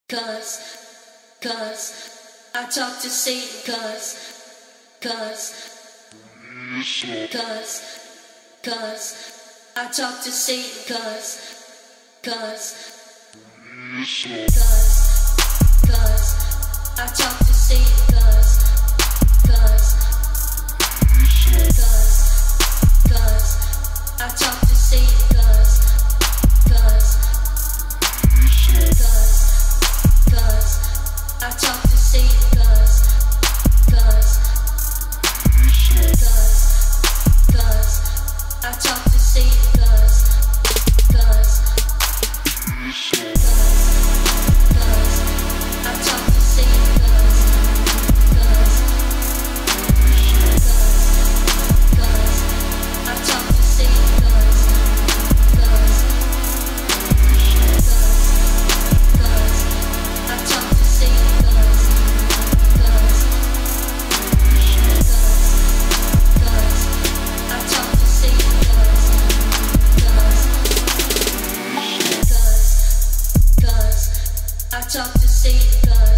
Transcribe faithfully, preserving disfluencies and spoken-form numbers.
Cause, cause, I talk to Satan cause, cause, cause, cause, I talk to Satan cause, cause, cause, cause, I talk to Satan cause, cause, cause, cause, I talk to Satan cause, cause, cause, cause, I talk to Satan cause, cause, cause, cause, I talk to Satan cause, cause, cause, cause, I talk to Satan cause, cause, cause, cause, I talk to Satan cause, cause, cause, I talk to Satan cause, cause, cause, I talk to Satan cause, cause, cause, cause, I talk to Satan cause.